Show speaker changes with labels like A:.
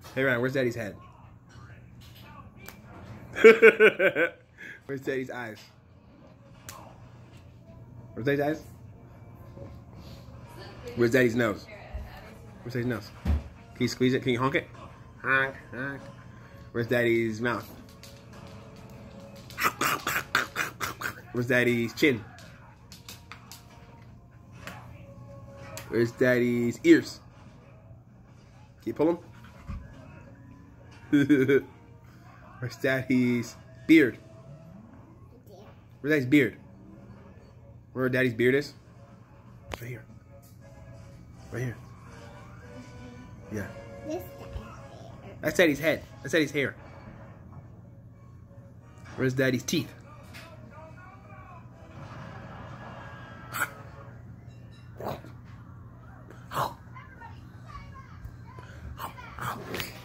A: Hey Ryan, where's Daddy's head? Where's Daddy's eyes? Where's Daddy's eyes? Where's Daddy's nose? Where's Daddy's nose? Can you squeeze it? Can you honk it? Honk, honk. Where's Daddy's mouth? Where's Daddy's chin? Where's Daddy's ears? Can you pull them? Where's Daddy's beard? Where's Daddy's beard? Where Daddy's beard is? Right here. Right here. Yeah. That's Daddy's head. That's Daddy's hair. Where's Daddy's teeth? Oh.